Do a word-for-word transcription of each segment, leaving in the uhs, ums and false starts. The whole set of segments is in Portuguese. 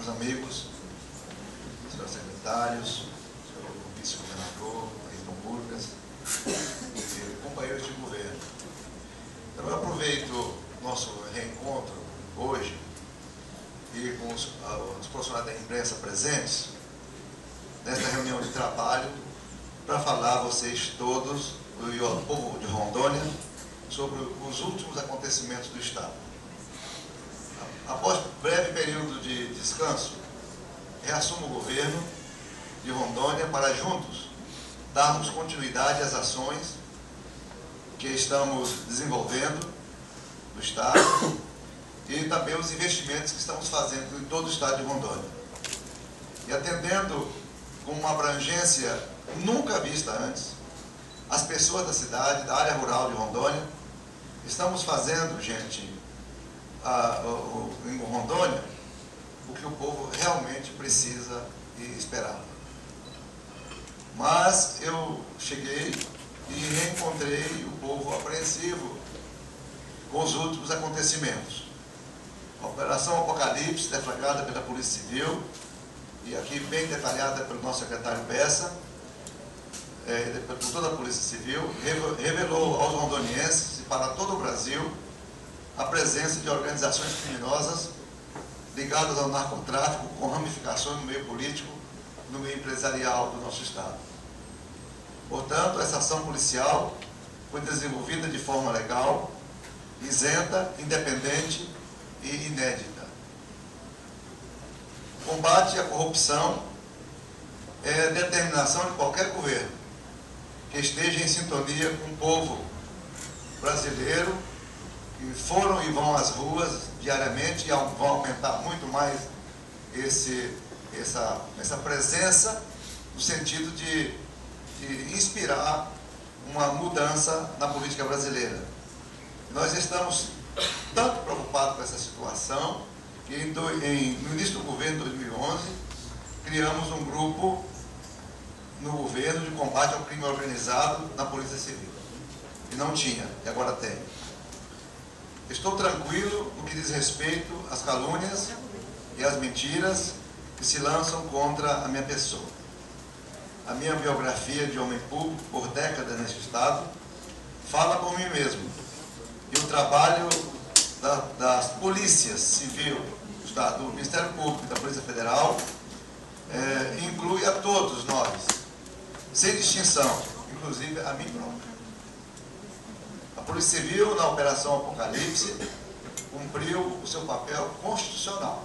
meus amigos, senhores secretários, senhor vice-governador, Ayrton Burgas, e companheiros de governo. Então, eu aproveito nosso reencontro hoje e com os, os profissionais da imprensa presentes nesta reunião de trabalho para falar a vocês todos e ao povo de Rondônia sobre os últimos acontecimentos do Estado. Após breve período de descanso, reassumo o governo de Rondônia para juntos darmos continuidade às ações que estamos desenvolvendo no Estado e também os investimentos que estamos fazendo em todo o Estado de Rondônia. E atendendo com uma abrangência nunca vista antes as pessoas da cidade, da área rural de Rondônia, estamos fazendo, gente, a, o, o, em Rondônia, o que o povo realmente precisa e esperava. Mas eu cheguei e reencontrei o povo apreensivo com os últimos acontecimentos. A Operação Apocalipse, deflagrada pela Polícia Civil, e aqui bem detalhada pelo nosso secretário Bessa, é, por toda a Polícia Civil, revelou aos rondonienses e para todo o Brasil a presença de organizações criminosas ligadas ao narcotráfico, com ramificações no meio político, no meio empresarial do nosso Estado. Portanto, essa ação policial foi desenvolvida de forma legal, isenta, independente e inédita. O combate à corrupção é determinação de qualquer governo que esteja em sintonia com o povo brasileiro, que foram e vão às ruas diariamente e vão aumentar muito mais esse, essa, essa presença no sentido de, de inspirar uma mudança na política brasileira. Nós estamos tanto preocupados com essa situação que em, em, no início do governo de dois mil e onze criamos um grupo no governo de combate ao crime organizado na Polícia Civil. E não tinha, e agora tem. Estou tranquilo no que diz respeito às calúnias e às mentiras que se lançam contra a minha pessoa. A minha biografia de homem público por décadas neste Estado fala por mim mesmo. E o trabalho da, das polícias civil, do Estado, do Ministério Público e da Polícia Federal é, inclui a todos nós, sem distinção, inclusive a mim próprio. A Polícia Civil, na Operação Apocalipse, cumpriu o seu papel constitucional.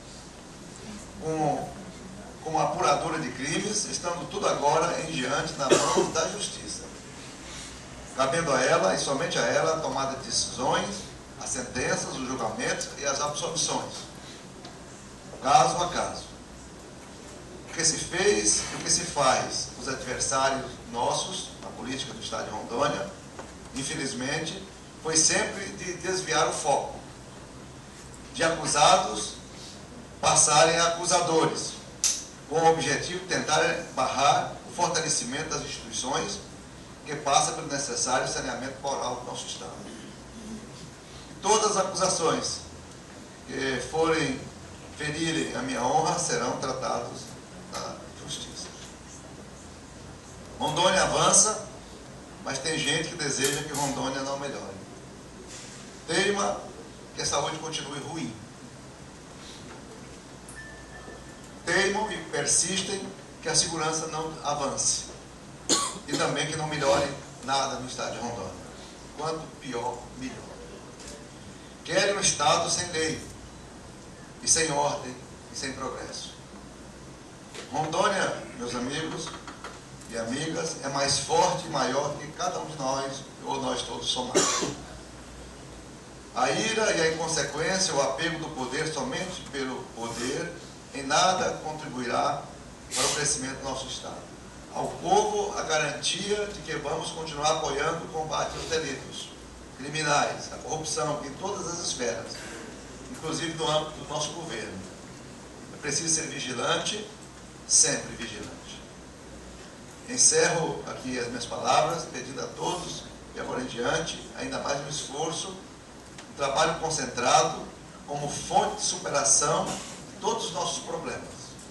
Com, como apuradora de crimes, estando tudo agora em diante na mão da Justiça. Cabendo a ela, e somente a ela, a tomada de decisões, as sentenças, os julgamentos e as absolvições, caso a caso. O que se fez e o que se faz os adversários nossos, na política do Estado de Rondônia, infelizmente, foi sempre de desviar o foco, de acusados passarem a acusadores, com o objetivo de tentar barrar o fortalecimento das instituições que passa pelo necessário saneamento moral do nosso Estado. Todas as acusações que forem ferirem a minha honra serão tratadas na Justiça. Rondônia avança, mas tem gente que deseja que Rondônia não melhore. Teima que a saúde continue ruim. Teimam e persistem que a segurança não avance. E também que não melhore nada no Estado de Rondônia. Quanto pior, melhor. Querem um Estado sem lei, e sem ordem, e sem progresso. Rondônia, meus amigos e amigas, é mais forte e maior do que cada um de nós, ou nós todos somados. A ira e a inconsequência, o apego do poder somente pelo poder, em nada contribuirá para o crescimento do nosso Estado. Ao povo, a garantia de que vamos continuar apoiando o combate aos delitos criminais, a corrupção, em todas as esferas, inclusive no âmbito do nosso governo. É preciso ser vigilante, sempre vigilante. Encerro aqui as minhas palavras, pedindo a todos, e agora em diante, ainda mais um esforço, um trabalho concentrado, como fonte de superação todos os nossos problemas.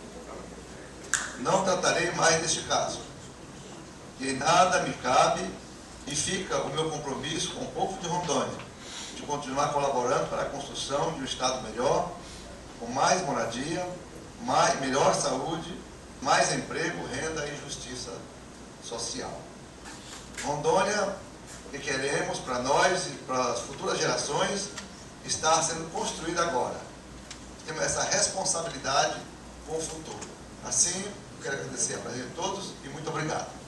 Não tratarei mais deste caso, que em nada me cabe, e fica o meu compromisso com o povo de Rondônia, de continuar colaborando para a construção de um Estado melhor, com mais moradia, mais, melhor saúde, mais emprego, renda e justiça social. Rondônia, que queremos para nós e para as futuras gerações, está sendo construída agora. Temos essa responsabilidade com o futuro. Assim, eu quero agradecer a presença de todos e muito obrigado.